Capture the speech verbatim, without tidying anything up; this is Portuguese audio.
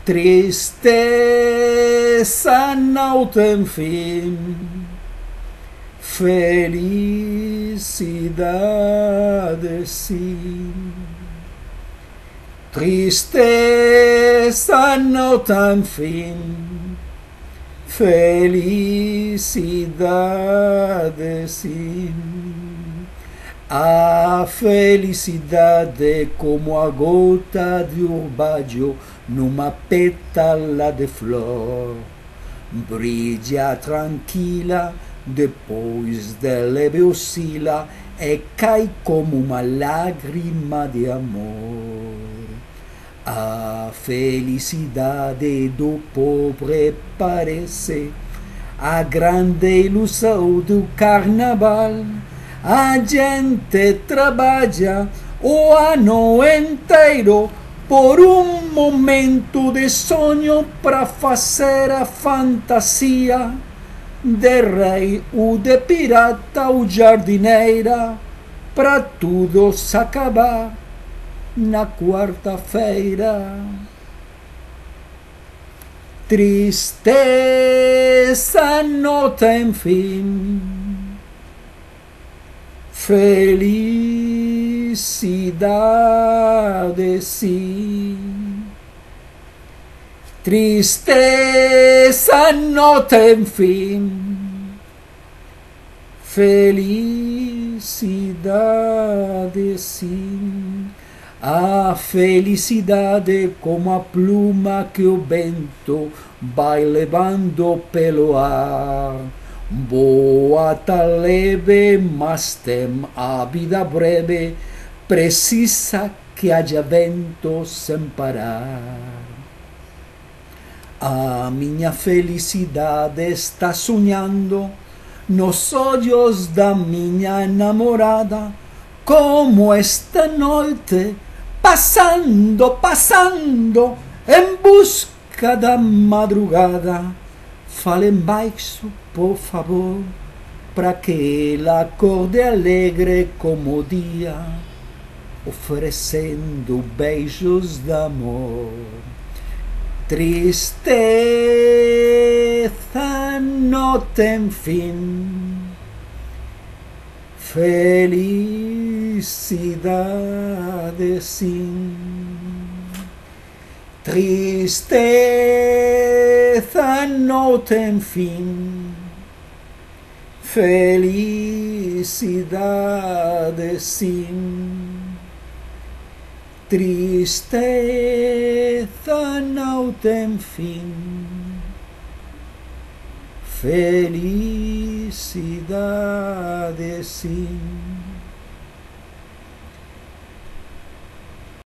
Tristeza não tem fim, felicidade sim. Tristeza não tem fim, felicidade sim. A felicidade é como a gota de orvalho numa pétala de flor. Brilha tranquila, depois de leve oscila e cai como uma lágrima de amor. A felicidade do pobre parece a grande ilusão do carnaval. A gente trabalha o ano inteiro por um momento de sonho para fazer a fantasia de rei ou de pirata ou jardineira, para tudo se acabar na quarta-feira. Tristeza não tem fim, felicidade sim. Tristeza não tem fim, felicidade sim. A felicidade como a pluma que o vento vai levando pelo ar. Boa tá leve, mas tem a vida breve, precisa que haja vento sem parar. A minha felicidade está sonhando nos olhos da minha namorada, como esta noite, passando, passando, em busca da madrugada. Falem baixo, por favor, para que ela acorde alegre como o dia, oferecendo beijos de amor. Tristeza não tem fim, felicidade sim. Tristeza não tem fim, felicidade sim. Tristeza não tem fim, felicidade sim.